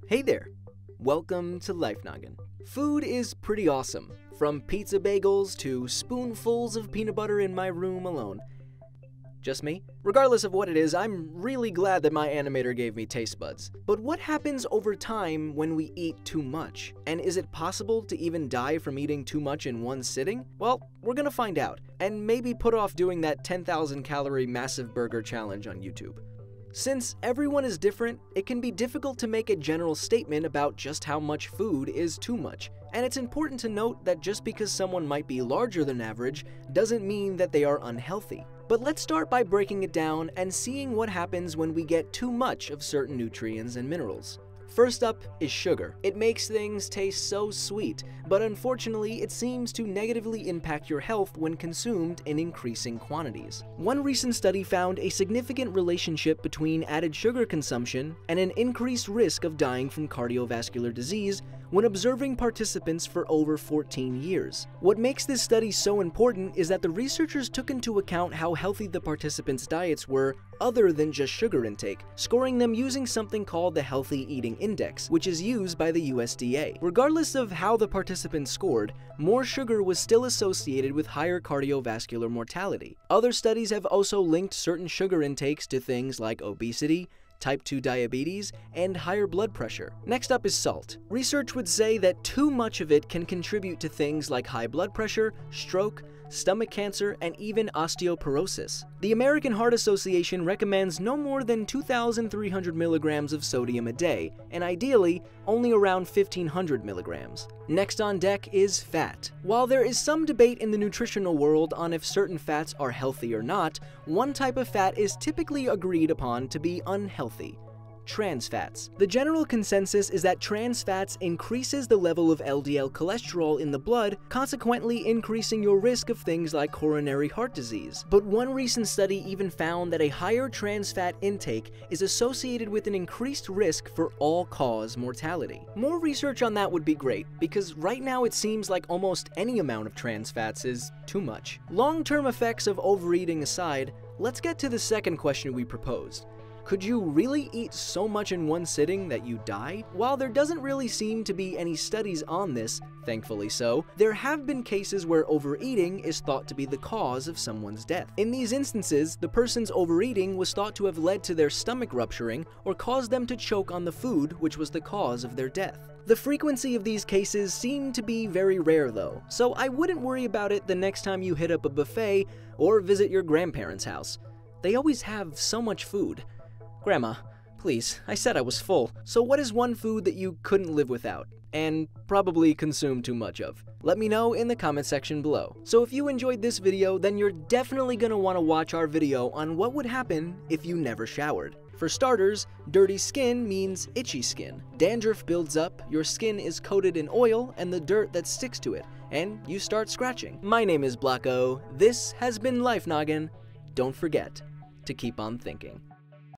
Hey there! Welcome to Life Noggin. Food is pretty awesome, from pizza bagels to spoonfuls of peanut butter in my room alone. Just me? Regardless of what it is, I'm really glad that my animator gave me taste buds. But what happens over time when we eat too much? And is it possible to even die from eating too much in one sitting? Well, we're gonna find out, and maybe put off doing that 10,000 calorie massive burger challenge on YouTube. Since everyone is different, it can be difficult to make a general statement about just how much food is too much, and it's important to note that just because someone might be larger than average doesn't mean that they are unhealthy. But let's start by breaking it down and seeing what happens when we get too much of certain nutrients and minerals. First up is sugar. It makes things taste so sweet, but unfortunately it seems to negatively impact your health when consumed in increasing quantities. One recent study found a significant relationship between added sugar consumption and an increased risk of dying from cardiovascular disease when observing participants for over 14 years. What makes this study so important is that the researchers took into account how healthy the participants' diets were other than just sugar intake, scoring them using something called the Healthy Eating Index, which is used by the USDA. Regardless of how the participants scored, more sugar was still associated with higher cardiovascular mortality. Other studies have also linked certain sugar intakes to things like obesity, type 2 diabetes, and higher blood pressure. Next up is salt. Research would say that too much of it can contribute to things like high blood pressure, stroke, stomach cancer, and even osteoporosis. The American Heart Association recommends no more than 2,300 milligrams of sodium a day, and ideally, only around 1,500 milligrams. Next on deck is fat. While there is some debate in the nutritional world on if certain fats are healthy or not, one type of fat is typically agreed upon to be unhealthy: trans fats. The general consensus is that trans fats increases the level of LDL cholesterol in the blood, consequently increasing your risk of things like coronary heart disease. But one recent study even found that a higher trans fat intake is associated with an increased risk for all-cause mortality. More research on that would be great, because right now it seems like almost any amount of trans fats is too much. Long-term effects of overeating aside, let's get to the second question we proposed. Could you really eat so much in one sitting that you die? While there doesn't really seem to be any studies on this, thankfully so, there have been cases where overeating is thought to be the cause of someone's death. In these instances, the person's overeating was thought to have led to their stomach rupturing or caused them to choke on the food, which was the cause of their death. The frequency of these cases seem to be very rare though, so I wouldn't worry about it the next time you hit up a buffet or visit your grandparents' house. They always have so much food. Grandma, please, I said I was full. So what is one food that you couldn't live without, and probably consume too much of? Let me know in the comment section below. So if you enjoyed this video, then you're definitely gonna wanna watch our video on what would happen if you never showered. For starters, dirty skin means itchy skin. Dandruff builds up, your skin is coated in oil and the dirt that sticks to it, and you start scratching. My name is Blocko, this has been Life Noggin. Don't forget to keep on thinking.